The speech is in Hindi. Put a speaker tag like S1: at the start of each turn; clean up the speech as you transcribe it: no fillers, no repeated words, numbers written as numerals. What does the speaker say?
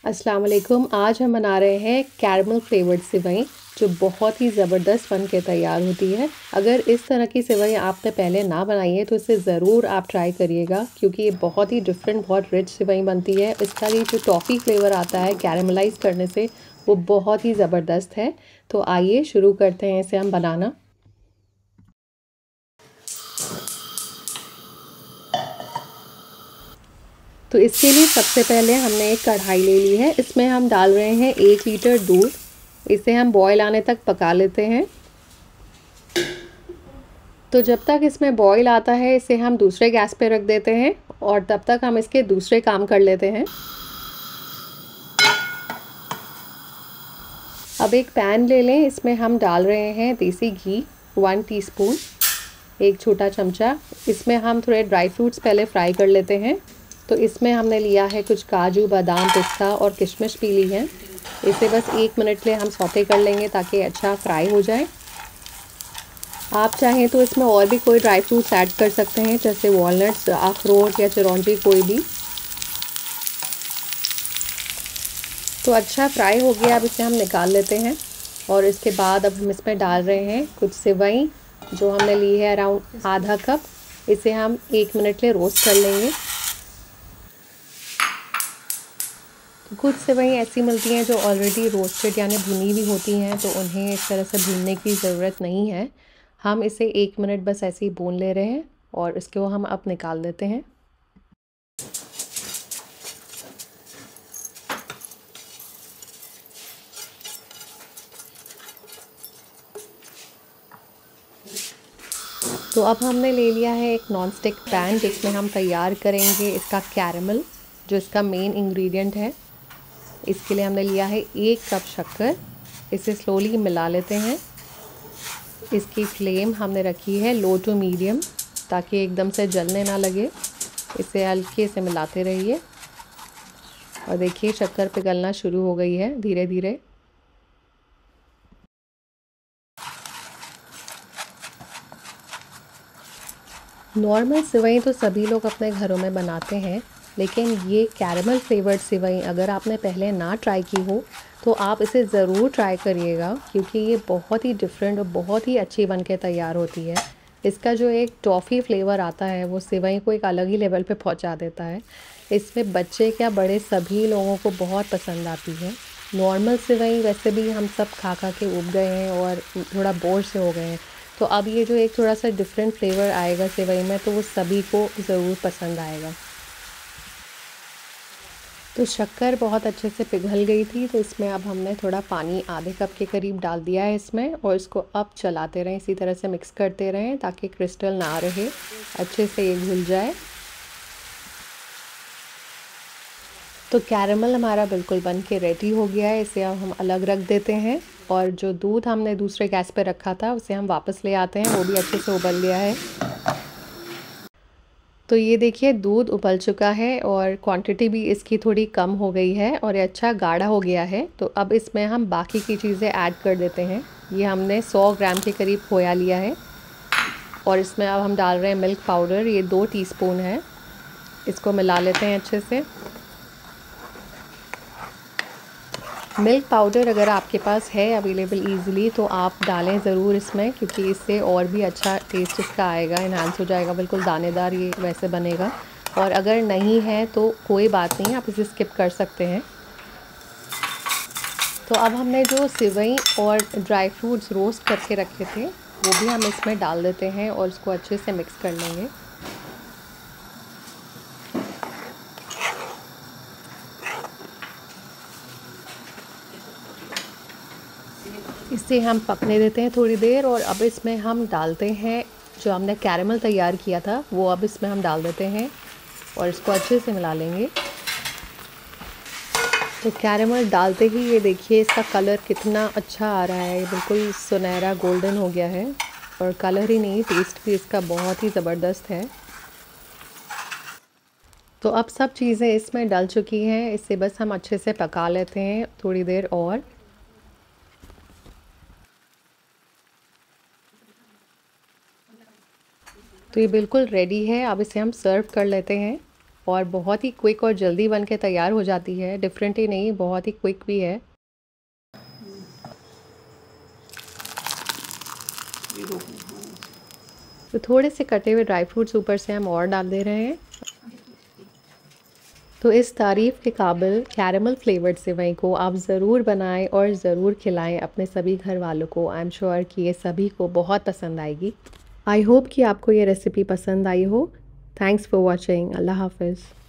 S1: अस्सलाम वालेकुम। आज हम बना रहे हैं कैरमल फ्लेवर्ड सेवई जो बहुत ही ज़बरदस्त बन के तैयार होती है। अगर इस तरह की सेवई आपने पहले ना बनाई है तो इसे ज़रूर आप ट्राई करिएगा, क्योंकि ये बहुत ही डिफरेंट, बहुत रिच सेवई बनती है। इसका ये जो टॉफ़ी फ्लेवर आता है कैरमलाइज़ करने से, वो बहुत ही ज़बरदस्त है। तो आइए शुरू करते हैं इसे हम बनाना। तो इसके लिए सबसे पहले हमने एक कढ़ाई ले ली है। इसमें हम डाल रहे हैं 1 लीटर दूध। इसे हम बॉयल आने तक पका लेते हैं। तो जब तक इसमें बॉयल आता है इसे हम दूसरे गैस पे रख देते हैं और तब तक हम इसके दूसरे काम कर लेते हैं। अब एक पैन ले लें, इसमें हम डाल रहे हैं देसी घी 1 टीस्पून, एक छोटा चमचा। इसमें हम थोड़े ड्राई फ्रूट्स पहले फ्राई कर लेते हैं। तो इसमें हमने लिया है कुछ काजू, बादाम, पिस्ता और किशमिश भी ली है। इसे बस 1 मिनट के लिए हम सौते कर लेंगे ताकि अच्छा फ्राई हो जाए। आप चाहें तो इसमें और भी कोई ड्राई फ्रूट्स ऐड कर सकते हैं, जैसे वॉलनट्स, अखरोट या चिरौंजी, कोई भी। तो अच्छा फ्राई हो गया, अब इसे हम निकाल लेते हैं। और इसके बाद अब हम इसमें डाल रहे हैं कुछ सेवई जो हमने ली है, अराउंड आधा कप। इसे हम 1 मिनट के लिए रोस्ट कर लेंगे। तो कुछ सेवई ऐसी मिलती हैं जो ऑलरेडी रोस्टेड यानी भुनी भी होती हैं, तो उन्हें इस तरह से भूनने की ज़रूरत नहीं है। हम इसे 1 मिनट बस ऐसे ही भून ले रहे हैं और इसको हम अब निकाल देते हैं। तो अब हमने ले लिया है एक नॉन स्टिक पैन जिसमें हम तैयार करेंगे इसका कैरमल, जो इसका मेन इंग्रेडिएंट है। इसके लिए हमने लिया है 1 कप शक्कर। इसे स्लोली मिला लेते हैं। इसकी फ्लेम हमने रखी है लो टू मीडियम, ताकि एकदम से जलने ना लगे। इसे हल्के से मिलाते रहिए। और देखिए शक्कर पिघलना शुरू हो गई है धीरे धीरे। नॉर्मल सेवई तो सभी लोग अपने घरों में बनाते हैं, लेकिन ये कैरमल फ्लेवर्ड सेवई अगर आपने पहले ना ट्राई की हो तो आप इसे ज़रूर ट्राई करिएगा, क्योंकि ये बहुत ही डिफरेंट और बहुत ही अच्छी बन के तैयार होती है। इसका जो एक टॉफ़ी फ्लेवर आता है वो सेवई को एक अलग ही लेवल पे पहुंचा देता है। इसमें बच्चे क्या बड़े सभी लोगों को बहुत पसंद आती है। नॉर्मल सेवई वैसे भी हम सब खा खा के उब गए हैं और थोड़ा बोर से हो गए हैं। तो अब ये जो एक थोड़ा सा डिफरेंट फ्लेवर आएगा सेवई में, तो वो सभी को ज़रूर पसंद आएगा। तो शक्कर बहुत अच्छे से पिघल गई थी, तो इसमें अब हमने थोड़ा पानी आधे कप के करीब डाल दिया है इसमें, और इसको अब चलाते रहें, इसी तरह से मिक्स करते रहें ताकि क्रिस्टल ना रहे, अच्छे से ये घुल जाए। तो कैरमल हमारा बिल्कुल बन के रेडी हो गया है। इसे अब हम अलग रख देते हैं और जो दूध हमने दूसरे गैस पे रखा था उसे हम वापस ले आते हैं। वो भी अच्छे से उबल गया है। तो ये देखिए दूध उबल चुका है और क्वांटिटी भी इसकी थोड़ी कम हो गई है और ये अच्छा गाढ़ा हो गया है। तो अब इसमें हम बाकी की चीज़ें ऐड कर देते हैं। ये हमने 100 ग्राम के करीब खोया लिया है और इसमें अब हम डाल रहे हैं मिल्क पाउडर, ये 2 टीस्पून है। इसको मिला लेते हैं अच्छे से। मिल्क पाउडर अगर आपके पास है अवेलेबल ईज़िली तो आप डालें ज़रूर इसमें, क्योंकि इससे और भी अच्छा टेस्ट इसका आएगा, इन्हांस हो जाएगा, बिल्कुल दानेदार ये वैसे बनेगा। और अगर नहीं है तो कोई बात नहीं, आप इसे स्किप कर सकते हैं। तो अब हमने जो सेवई और ड्राई फ्रूट्स रोस्ट करके रखे थे वो भी हम इसमें डाल देते हैं और इसको अच्छे से मिक्स कर लेंगे। इसे हम पकने देते हैं थोड़ी देर और अब इसमें हम डालते हैं जो हमने कैरमल तैयार किया था, वो अब इसमें हम डाल देते हैं और इसको अच्छे से मिला लेंगे। तो कैरमल डालते ही ये देखिए इसका कलर कितना अच्छा आ रहा है, ये बिल्कुल सुनहरा गोल्डन हो गया है। और कलर ही नहीं, टेस्ट भी इसका बहुत ही ज़बरदस्त है। तो अब सब चीज़ें इसमें डल चुकी हैं, इसे बस हम अच्छे से पका लेते हैं थोड़ी देर और। तो ये बिल्कुल रेडी है, अब इसे हम सर्व कर लेते हैं। और बहुत ही क्विक और जल्दी बन के तैयार हो जाती है। डिफरेंट ही नहीं, बहुत ही क्विक भी है। तो थोड़े से कटे हुए ड्राई फ्रूट्स ऊपर से हम और डाल दे रहे हैं। तो इस तारीफ़ के काबिल कैरेमल फ्लेवर्ड सेवई को आप ज़रूर बनाएं और ज़रूर खिलाएं अपने सभी घर वालों को। आई एम श्योर कि ये सभी को बहुत पसंद आएगी। आई होप कि आपको ये रेसिपी पसंद आई हो। Thanks for watching. अल्लाह हाफ़िज़।